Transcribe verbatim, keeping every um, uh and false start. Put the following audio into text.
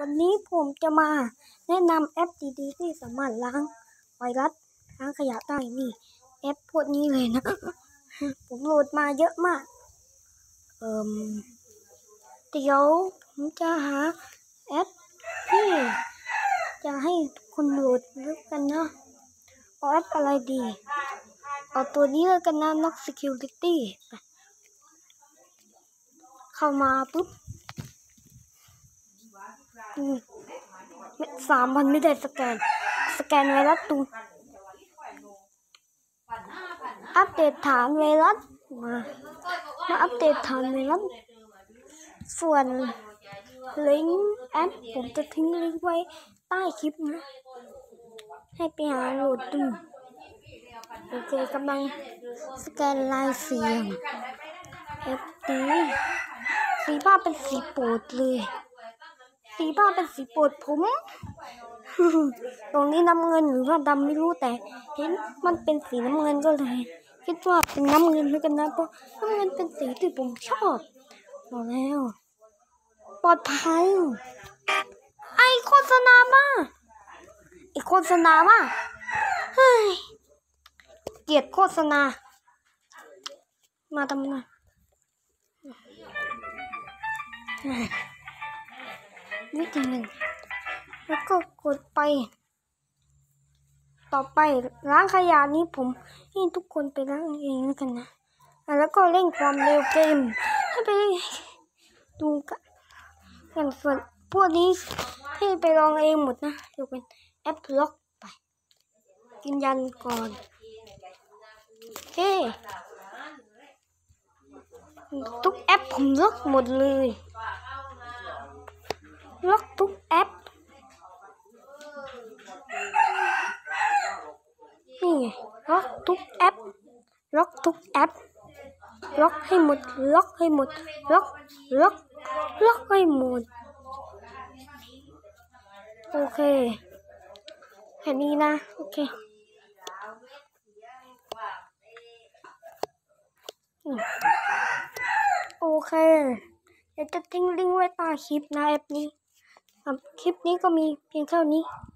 วันนี้ผมจะมาแนะนำแอปดีๆที่สามารถล้างไวรัสล้างขยะได้นี่แอปพวกนี้เลยนะ ผมโหลดมาเยอะมากเอ่มเดี๋ยวผมจะหาแอปที่จะให้คุณโหลดแล้วกันนะเอาแอปอะไรดีเอาตัวนี้แล้วกันนะ Knox Security เข้ามาปุ๊บสามพันไม่ได้สแกนสแกนไวรัสตูอัปเดตฐานไวรัสมามาอัปเดตฐานไวรัสส่วนลิงก์แอปผมจะทิ้งลิงก์ไว้ใต้คลิปนะให้ไปหาโหลดดูโอเคกำลังสแกนลายเสียงแอปนี้สีภาพเป็นสีโปรดเลยสีภาพเป็นสีโปรดผม ตรงนี้น้ำเงินหรือว่าดำไม่รู้แต่เห็นมันเป็นสีน้ำเงินก็เลยคิดว่าเป็นน้ำเงินด้วยกันนะเพราะน้ำเงินเป็นสีที่ผมชอบบอกแล้วปลอดภัยไอโฆษณามาไอโฆษณามาเฮ้ยเกลียดโฆษณามาทำไมวิธีหนึ่งแล้วก็กดไปต่อไปล้างขยะนี้ผมให้ทุกคนไปล้างเองกันนะแล้วก็เร่งความเร็วเกมให้ไปดูกันอย่างส่วนพวกนี้ให้ไปลองเองหมดนะยกเป็นแอปล็อกไปยืนยันก่อนโอเคทุกแอปผมล็อกหมดเลยล็อกทุกแอปนี่ไงล็อกทุกแอปล็อกทุกแอปล็อกให้หมดล็อกให้หมดล็อกล็อกล็อกให้หมดโอเคแค่นี้นะโอเคโอเคเดี๋ยวจะทิ้งลิงก์ไว้ใต้คลิปนะแอปนี้คลิปนี้ก็มีเพียงเท่านี้